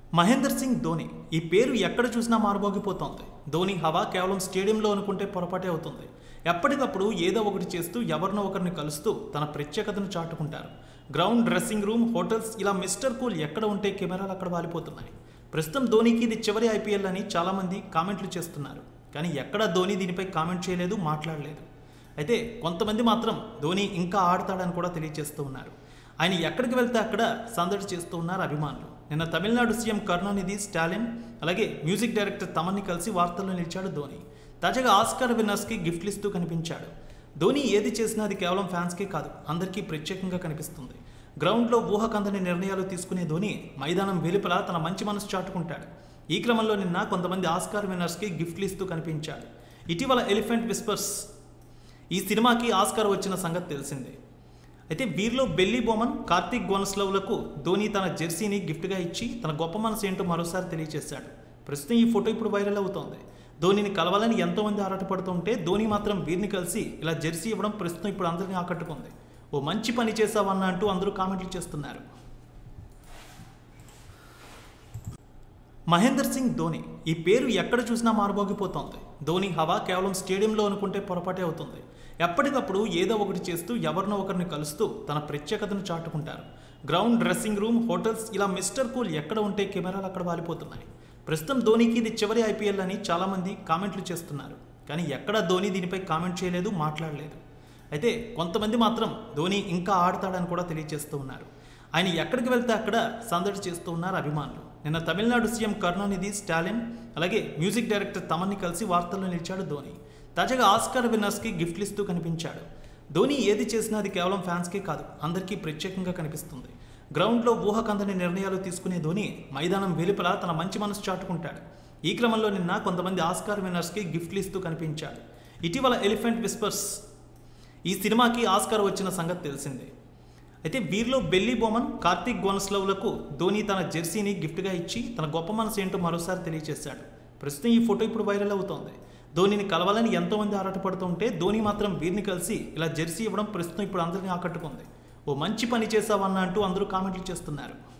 మహేందర్ సింగ్ ధోని ఈ పేరు ఎక్కడ చూసినా మారుమోగిపోతోంది. ధోని హవా కేవలం స్టేడియంలో అనుకుంటే పొరపాటే అవుతుంది. ఎప్పటికప్పుడు ఏదో ఒకటి చేస్తూ ఎవరినో ఒకరిని కలుస్తూ తన ప్రత్యేకతను చాటుకుంటారు. గ్రౌండ్, డ్రెస్సింగ్ రూమ్, హోటల్స్ ఇలా మిస్టర్ కూల్ ఎక్కడ ఉంటే కెమెరాలు అక్కడ వాలిపోతున్నాయి. ప్రస్తుతం ధోనికి ఇది చివరి ఐపీఎల్ అని చాలామంది కామెంట్లు చేస్తున్నారు. కానీ ఎక్కడా ధోని దీనిపై కామెంట్ చేయలేదు, మాట్లాడలేదు. అయితే కొంతమంది మాత్రం ధోని ఇంకా ఆడతాడని కూడా తెలియజేస్తూ ఉన్నారు. ఆయన ఎక్కడికి వెళ్తే అక్కడ సందడి చేస్తూ ఉన్నారు అభిమానులు. నిన్న తమిళనాడు సీఎం కరుణానిధి, స్టాలిన్, అలాగే మ్యూజిక్ డైరెక్టర్ తమన్ని కలిసి వార్తల్లో నిలిచాడు ధోని. తాజాగా ఆస్కార్ విన్నర్స్కి గిఫ్ట్లు ఇస్తూ కనిపించాడు. ధోని ఏది చేసినా అది కేవలం ఫ్యాన్స్కే కాదు, అందరికీ ప్రత్యేకంగా కనిపిస్తుంది. గ్రౌండ్లో ఊహకందని నిర్ణయాలు తీసుకునే ధోని మైదానం వెలుపల తన మంచి మనసు చాటుకుంటాడు. ఈ క్రమంలో నిన్న కొంతమంది ఆస్కార్ విన్నర్స్కి గిఫ్ట్లు ఇస్తూ కనిపించాడు. ఇటీవల ఎలిఫెంట్ విస్పర్స్ ఈ సినిమాకి ఆస్కార్ వచ్చిన సంగతి తెలిసిందే. అయితే వీరిలో బెల్లీ బోమన్, కార్తిక్ గోనస్లవ్లకు ధోని తన జెర్సీని గిఫ్ట్గా ఇచ్చి తన గొప్ప మనసు ఏంటో మరోసారి తెలియజేశాడు. ప్రస్తుతం ఈ ఫోటో ఇప్పుడు వైరల్ అవుతోంది. ధోనిని కలవాలని ఎంతోమంది ఆరాటపడుతుంటే ధోని మాత్రం వీరిని కలిసి ఇలా జెర్సీ ఇవ్వడం ప్రస్తుతం ఇప్పుడు అందరినీ ఆకట్టుకుంది. ఓ మంచి పని చేసావన్న అంటూ అందరూ కామెంట్లు చేస్తున్నారు. మహేందర్ సింగ్ ధోని ఈ పేరు ఎక్కడ చూసినా మారుమోగిపోతోంది. ధోని హవా కేవలం స్టేడియంలో అనుకుంటే పొరపాటే అవుతుంది. ఎప్పటికప్పుడు ఏదో ఒకటి చేస్తూ ఎవరినో ఒకరిని కలుస్తూ తన ప్రత్యేకతను చాటుకుంటారు. గ్రౌండ్, డ్రెస్సింగ్ రూమ్, హోటల్స్ ఇలా మిస్టర్ కూల్ ఎక్కడ ఉంటే కెమెరాలు అక్కడ వాలిపోతున్నాయి. ప్రస్తుతం ధోనికి ఇది చివరి ఐపీఎల్ అని చాలామంది కామెంట్లు చేస్తున్నారు. కానీ ఎక్కడా ధోని దీనిపై కామెంట్ చేయలేదు, మాట్లాడలేదు. అయితే కొంతమంది మాత్రం ధోని ఇంకా ఆడతాడని కూడా తెలియజేస్తూ ఉన్నారు. ఆయన ఎక్కడికి వెళ్తే అక్కడ సందడి చేస్తూ ఉన్నారు అభిమానులు. నిన్న తమిళనాడు సీఎం కరుణానిధి, స్టాలిన్, అలాగే మ్యూజిక్ డైరెక్టర్ తమన్ని కలిసి వార్తల్లో నిలిచాడు ధోని. తాజాగా ఆస్కార్ విన్నర్స్కి గిఫ్ట్లు ఇస్తూ కనిపించాడు. ధోని ఏది చేసినా అది కేవలం ఫ్యాన్స్కే కాదు, అందరికీ ప్రత్యేకంగా కనిపిస్తుంది. గ్రౌండ్లో ఊహకందని నిర్ణయాలు తీసుకునే ధోని మైదానం వెలుపల తన మంచి మనసు చాటుకుంటాడు. ఈ క్రమంలో నిన్న కొంతమంది ఆస్కార్ విన్నర్స్కి గిఫ్ట్లు ఇస్తూ కనిపించాడు. ఇటీవల ఎలిఫెంట్ విస్పర్స్ ఈ సినిమాకి ఆస్కార్ వచ్చిన సంగతి తెలిసిందే. అయితే వీరిలో బెల్లీ బోమన్, కార్తిక్ గోనస్లవ్లకు ధోని తన జెర్సీని గిఫ్ట్గా ఇచ్చి తన గొప్ప మనసు ఏంటో మరోసారి తెలియజేశాడు. ప్రస్తుతం ఈ ఫోటో ఇప్పుడు వైరల్ అవుతోంది. ధోనిని కలవాలని ఎంతోమంది ఆరాటపడుతుంటే ధోని మాత్రం వీరిని కలిసి ఇలా జెర్సీ ఇవ్వడం ప్రస్తుతం ఇప్పుడు అందరినీ ఆకట్టుకుంది. ఓ మంచి పని చేసావన్న అంటూ అందరూ కామెంట్లు చేస్తున్నారు.